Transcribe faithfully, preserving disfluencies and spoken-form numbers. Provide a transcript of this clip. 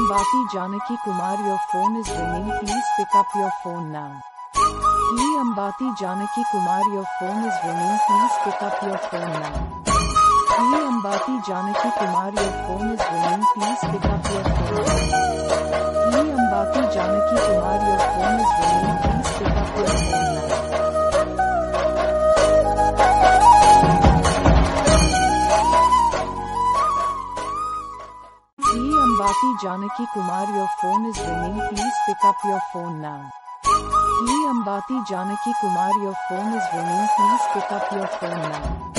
Ambati Janaki Kumar, your phone is ringing. Please pick up your phone now. He Ambati Janaki Kumar, your phone is ringing. Please pick up your phone now. He Ambati Janaki Kumar, your phone is ringing. Please pick up your phone now. He Ambati Janaki Kumar, your phone is ringing. Please pick up your phone now. He Ambati Janaki Kumar, your phone is ringing. Please pick up your phone now. He Ambati Janaki Kumar, your phone is ringing. Please pick up your phone now.